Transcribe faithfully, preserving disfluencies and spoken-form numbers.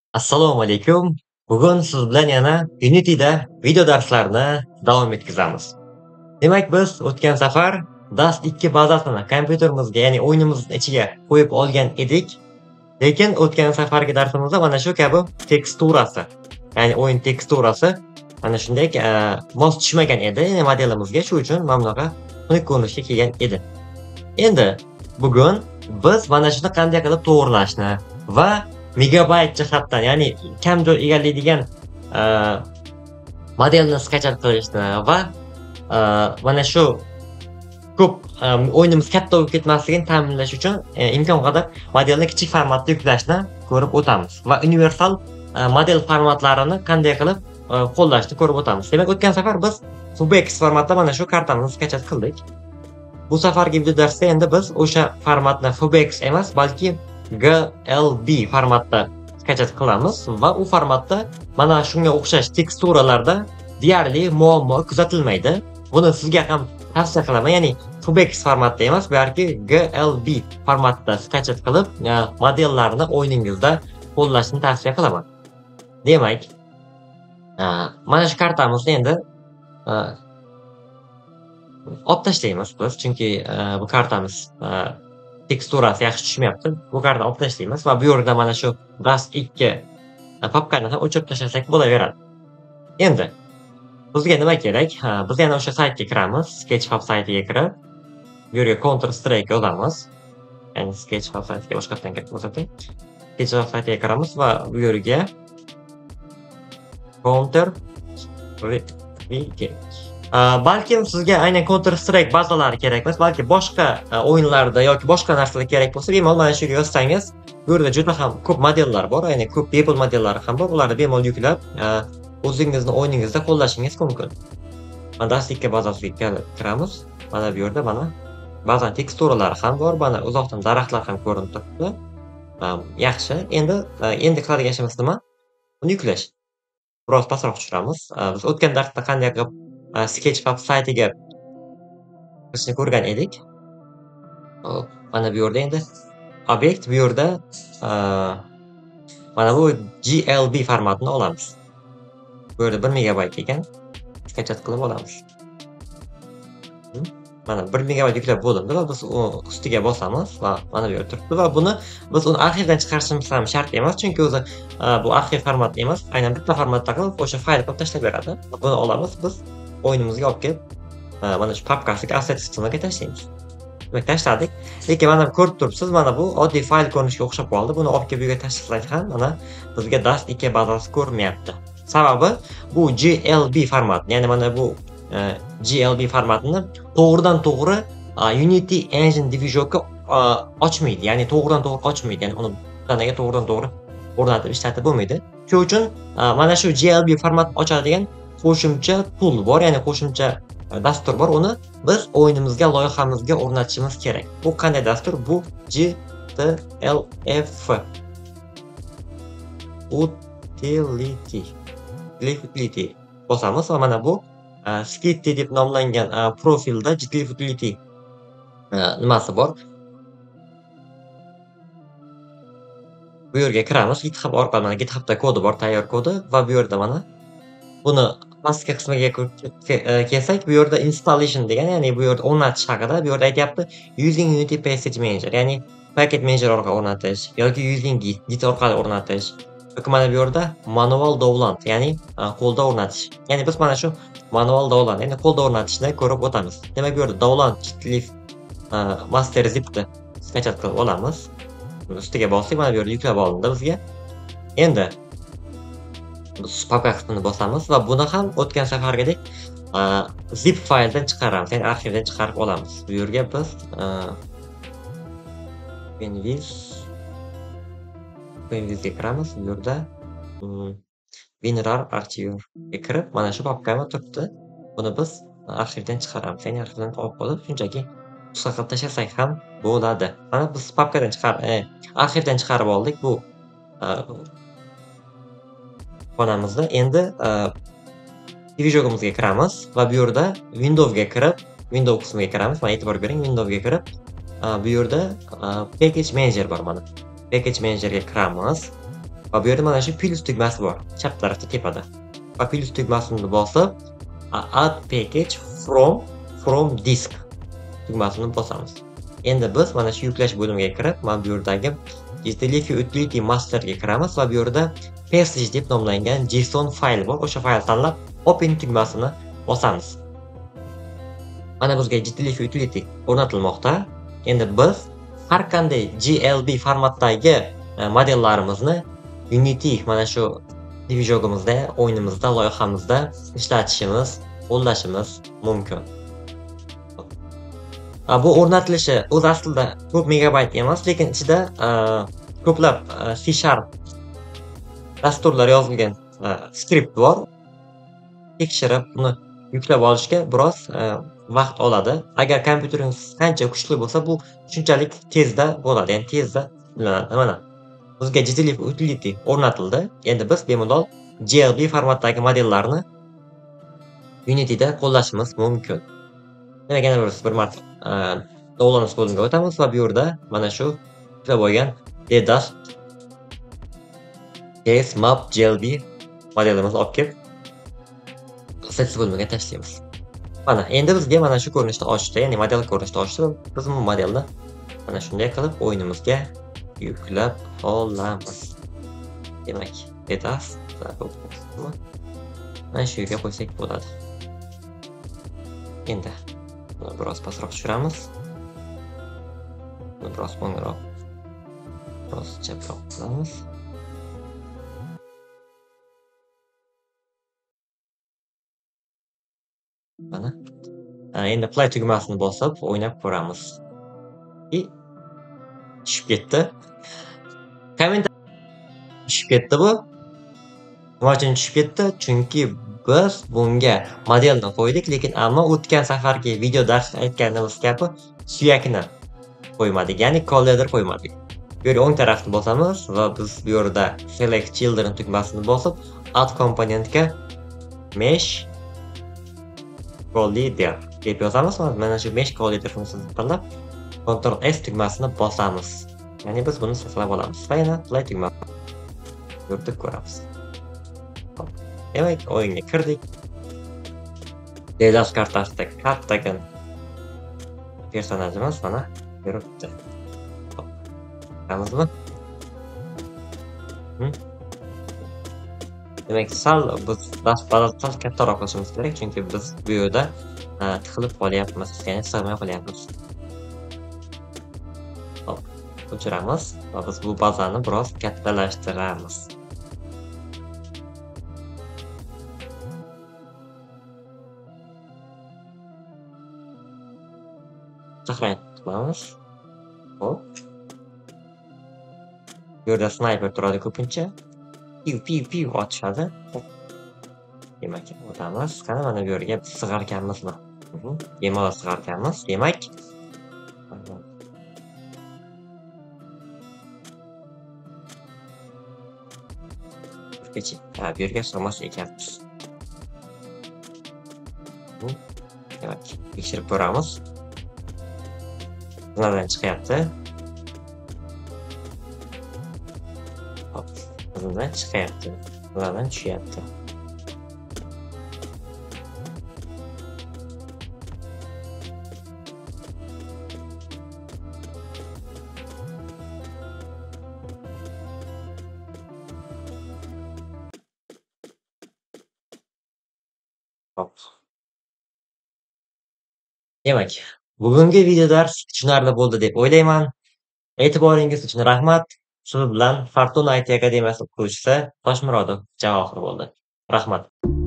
Assalomu alaykum. Bugun siz bilan yana Unity'da video darslarini davom etkazamiz. Demak, biz o'tgan safar Dust ikki bazasini kompyuterimizga, ya'ni o'yinimizning ichiga qo'yib olgan edik. Lekin o'tgan safargi darsimizda mana shu kabi teksturasi, ya'ni o'yin teksturasi mana shunday mos tushmagan edi, ya'ni modelimizga. Shu uchun mana bunaqa xunuk ko'rinishga kelgan edi. Endi bugun biz mana shuni qanday qilib to'g'rilashni va megabayt jihatdan, ya'ni kam joy egallaydigan modelni skachat qilishni va mana shu ko'p o'yinimiz katta bo'lib ketmasligini ta'minlash uchun imkon qadar modelni kichik formatda yuklashni ko'rib o'tamiz va universal model formatlarini qanday qilib qo'llashni ko'rib o'tamiz. Demak, o'tgan safar biz FubX formatda mana shu kartamizni skachat qildik. Bu safargi video darsda endi biz o'sha formatni FubX emas, balki G L B formatda skachat qilamiz va u formatda mana shunga o'xshash teksturalarda deyarli muammo kuzatilmaydi. Buni sizga ham tavsiya qilaman, ya'ni FubX formatda emas, balki G L B formatda skachat qilib modellarni o'yiningizda qo'llashni tavsiya qilaman. Demak, mana shu kartamizni endi olib tashlaymiz biz, chunki bu kartamiz teksturasi yaxshi tushmayapti. Bu kartani olib tashlaymiz va bu yerda mana shu Dust ikki papkani ham o'chirib tashlasak bo'laveradi. Endi bizga nima kerak? Biz yana o'sha saytga kiramiz. Sketchfab saytiga kirib, bu yerga Counter Strike yozamiz. Ya'ni Sketchfab saytiga boshqatdan kirib ko'rsating. Sketchfab saytiga kiramiz va bu yerga Counter Strike. Balkim sizga aynan Counter Strike bazalari kerak emas, balki boshqa o'yinlarda yoki boshqa narsalar kerak bo'lsa, bemalol mana shu yerga yozsangiz, bu yerda juda ham ko'p modellar bor, ya'ni ko'p bepul modellari ham bor. Ularni bemalol yuklab, o'zingizning o'yiningizda qo'llashingiz mumkin. Mana Dust ikki bazasiga kiramiz. Mana bu yerda mana ba'zan teksturalari ham bor, mana uzoqdan daraxtlar ham ko'rinib turibdi. Yaxshi. Endi endi qiladigan ishimiz nima? Uni yuklash. Biroz pastroq tushiramiz. Biz o'tgan darsda qanday qilib Sketchfab saytiga kirishni ko'rgan edik. Mana bu yerda endi obyekt, bu yerda mana bu G L B formatini olamiz. Bu yerda bir megabayt ekan, skachat qilib olamiz. Mana bir megabayt yuklab bo'lindi va biz ustiga bosamiz va mana bu yerda turibdi va buni biz uni arxivdan chiqarishimiz ham shart emas, chunki o'zi bu arxiv format emas, aynan bitta formatda qilib o'sha fayl qilib tashlab beradi. Buni olamiz biz o'yinimizga olib kelib, mana shu papkasiga assets qismiga tashlaymiz. Demak, tashladik. Lekin mana ko'rib turibsiz, mana bu oddiy fayl ko'rinishiga o'xshab qoldi. Buni olib kelib bu yerga tashlasak ham mana bizga Dust ikki bazasi ko'rmayapti. Sababi bu G L B format, ya'ni mana bu G L B formatini to'g'ridan to'g'ri Unity Engine Division'ga ochmaydi, ya'ni to'g'ridan to'g'ri ochmaydi, ya'ni uni tanaga to'g'ridan to'g'ri o'rnatib ishlatib bo'lmaydi. Shuning uchun mana shu G L B formatni ochadigan qo'shimcha tool bor, ya'ni qo'shimcha dastur bor. Uni biz o'yinimizga, loyihamizga o'rnatishimiz kerak. Bu qanday dastur? Bu G T L F utility. Utility bosamiz va mana bu Skitty deb nomlangan profilda G T L F utility nimasi bor. Bu yerga kiramiz. GitHub orqali mana GitHubda kodi bor, tayyor kodi va bu yerda mana buni pastki qismiga kelsak, bu yerda installation degan, ya'ni bu yerda o'rnatish haqida, bu yerda aytyapti using Unity Package Manager, ya'ni package manager orqali o'rnatish yoki using Git, Git orqali o'rnatish. Yoki mana bu yerda manual download, ya'ni qo'lda o'rnatish. Ya'ni biz mana shu manual download, ya'ni qo'lda o'rnatishni ko'rib o'tamiz. Demak, bu yerda download G T L F master zipni skachat qilib olamiz. Ustiga bosdik, mana bu yerda yuklab olindi bizga. Endi biz papka qismini bosamiz va buni ham o'tgan safargidek zip fayldan chiqaramiz, ya'ni arxivdan chiqarib olamiz. Bu yerga biz Windows Windowsga kiramiz. Bu yerda WinRAR archiver ga kirib, mana shu papkami turibdi. Buni biz arxivdan chiqaramiz, ya'ni arxivdan olib qolib, shunchaki nusxa qilib tashlasak ham bo'ladi. Mana biz papkadan chiqarib, arxivdan chiqarib oldik bu xonamizda. Endi Divisiongimizga kiramiz va bu yerda Windowsga kirib, Windows qismiga kiramiz. Mana e'tibor bering, Windowsga kirib, bu yerda Package Manager bor mana. Package Managerga kiramiz. va bu yerda mana shu plus tugmasi bor, chap tarafda tepada. Va plus tugmasini bosib, add package from from disk tugmasini bosamiz. Endi biz mana shu yuklash bo'limiga kirib, mana bu yerdagi Gtlefi utility masterga kiramiz va bu yerda passage deb nomlangan JSON fayl bor. O'sha faylni tanlab open tugmasini bosamiz. Mana bizga Gtlefi utility o'rnatilmoqda. Endi biz har qanday G L B formatdagi modellarimizni Unity mana shu dvijogimizda, o'yinimizda, loyihamizda ishlatishimiz, qo'llashimiz mumkin. Bu o'rnatilishi o'z aslida ko'p megabayt emas, lekin ichida ko'plab C Sharp dasturlar yozilgan skript bor. Tekshirib, uni yuklab olishga biroz vaqt oladi. Agar kompyuteringiz qancha kuchli bo'lsa, bu shunchalik tezda bo'ladi. Ya'ni tezda mana bizga Gtlefi utility o'rnatildi. Endi biz bemalol G L B formatdagi modellarni Unity'da qo'llashimiz mumkin. Demak, yana bir bir marta downloads bo'limiga o'tamiz va bu yerda mana shu yuklab olgan Dedas Case Map G L B modelimizni olib kelib sets bo'limiga tashlaymiz. Mana endi bizga mana shu ko'rinishda ochdi, ya'ni model ko'rinishda ochdi. Biz bu modelni mana shunday qilib o'yinimizga yuklab olamiz. Demak, Dedas mana shu yerga qo'ysak bo'ladi. Endi buni biroz pastroq tushiramiz. Buni biroz o'ngroq, biroz chaproq qilamiz. Mana. Endi play tugmasini bosib o'ynab ko'ramiz. I tushib ketdi. Kommentar tushib ketdi bu. Nima uchun tushib ketdi? Chunki biz bunga modelni qo'ydik, lekin ammo o'tgan safargi video darsda aytganimiz kabi suyakni qo'ymadik, ya'ni collider qo'ymadik. Bu yerga o'ng tarafni bosamiz va biz bu yerda select children tugmasini bosib, add komponentga mesh collider deb yozamiz. Mana shu mesh collider funksiyasini tanlab, Ctrl S tugmasini bosamiz. Ya'ni biz buni saqlab olamiz. Va yana play tugmasini yuritib ko'ramiz. Demak, o'yinga kirdik. Dedas kartasida kattagan personajimiz mana yuribdi. Ko'ramizmi? Demak, sal biz dasturlarni kattaroq qilishimiz kerak, chunki biz bu yerda tiqilib qolyapmiz, ya'ni sig'may qolyapmiz. Hop, o'chiramiz va biz bu bazani biroz kattalashtiramiz. Saqlanib qilamiz. Hop. Bu yerda sniper turadi ko'pincha. Piu piu piu otishadi. Demak, o'tamiz. Qani mana bu yerga sig'arkanmizmi? Bemalol sig'arkanmiz. Demak, kechi. Ha, bu yerga sig'mas ekanmiz. Demak, tekshirib ko'ramiz. Bundan chiqyapti. Hop, bundan chiqyapti. Bundan tushyapti. Hop. Demak, bugungi video dars tushunarli bo'ldi deb o'ylayman. E'tiboringiz uchun rahmat. Siz bilan Fortuna I T Akademiyasi o'quvchisi Toshmurodov Javohir bo'ldi. Rahmat.